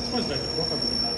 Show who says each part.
Speaker 1: マジ大丈夫。わかる。